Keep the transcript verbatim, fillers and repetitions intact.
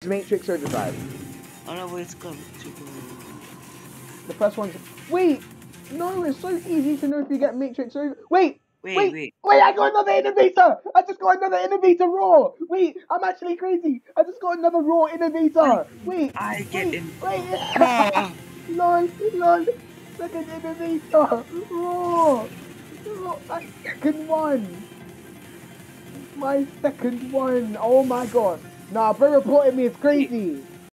Matrix Overdrive. I don't know where it's going to go. The first one's... Wait! No, it's so easy to know if you get Matrix Over... Wait! Wait, Wait! wait. Wait, I got another Innovator! I just got another Innovator Raw! Wait, I'm actually crazy! I just got another Raw Innovator! Wait! I get wait, in. Wait! Ah. Lol! Lol! Second Innovator! Raw! Raw! My second one! My second one! Oh my god! Nah, bro reported me, it's crazy!